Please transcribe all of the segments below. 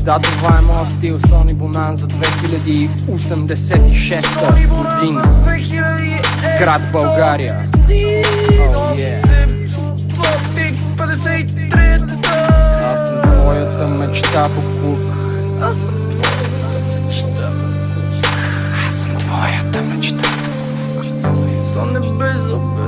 Да, това е моят стил, Сони Бонанза 2086 година, град България. Аз съм твоята мечта, Букук. Аз съм твоята мечта. Соне Безове.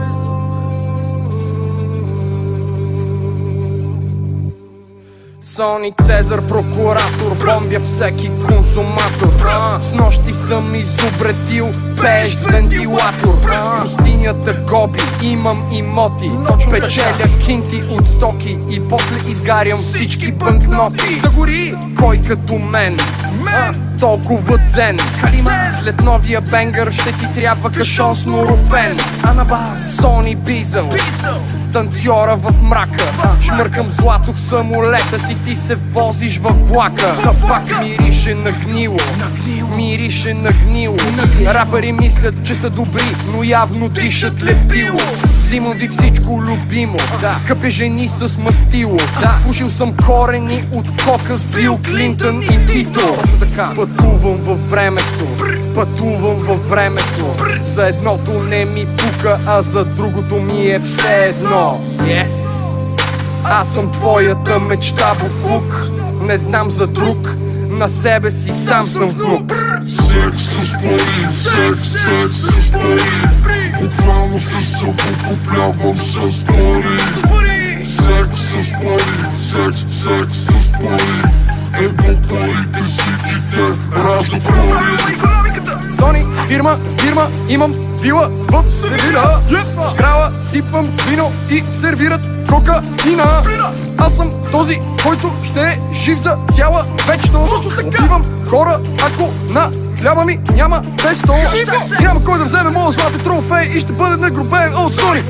Сони Цезар, прокуратор, бомбя всеки консуматор. С нощи съм изобретил пеещ вентилатор. Пустинята Гоби, имам имоти, печеля кинти от стоки и после изгарям всички банкноти. Да гори! Кой като мен? Толкова цен. След новия бенгър ще ти трябва кашон с норофен. Анабас, Сони Бизъл, танцора в мрака. Шмъркам злато в самолета си, ти се возиш във влака. Пак мирише на гнило, мирише на гнило. Рапъри мислят, че са добри, но явно дишат лепило. Взимам ви всичко любимо, къпя жени с мастило. Пушил съм корени от кока с Бил Клинтън и Тито. Пътувам във времето, пътувам във времето. За едното не ми пука, а за другото ми е все едно. Yes! Аз съм твоята мечта, Букук. Не знам за друг, на себе си сам съм внук. Секс с пари, секс с пари. Буквално ще се покуплявам с пари. Секс с пари, секс с пари. Ето парите си и те раждат пари. Сони, фирма, имам вила в Севиля. Крала сипвам вино и сервират кокаина. Аз съм този, който ще е жив за цяла вечност. Убивам хора, ако на хляба ми няма тесто. Няма кой да вземе моят златен трофей и ще бъде нагрубен от Сони.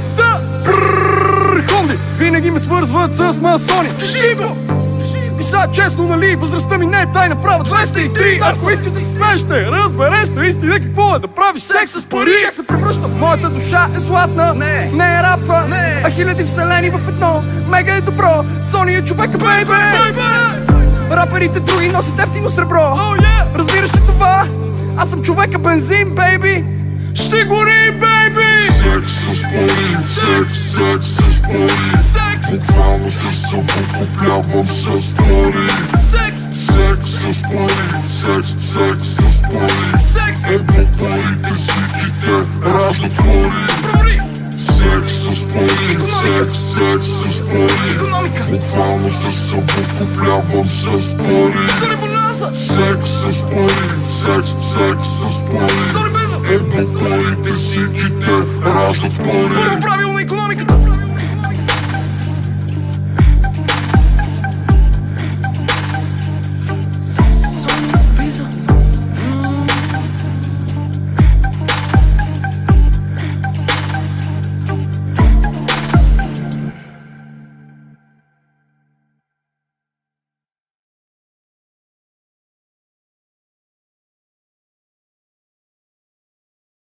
Хонди винаги ме свързват с масони. И сега честно, нали, възрастта ми не е тайна, права 203. Ако искаш да се смееш, ще разбереш наистина какво е да правиш секс с пари. Как се превръща? Моята душа е златна, не е рапва, а хиляди вселени в едно. Мега е добро, Сони е човека, бейбе. Рапърите други носят ефтино сребро. Разбираш ли това? Аз съм човека бензин, бейби. Ще гори, бейби! Секс с пари, секс с пари. Буквално ще се покуплявам с пари. Секс с пари, секс с пари. Ето парите си и те раждат пари. Секс с пари, секс с пари. Буквално ще се покуплявам с пари. Секс с пари, секс с пари. Ето парите си и те раждат пари. Първо правило на икономиката.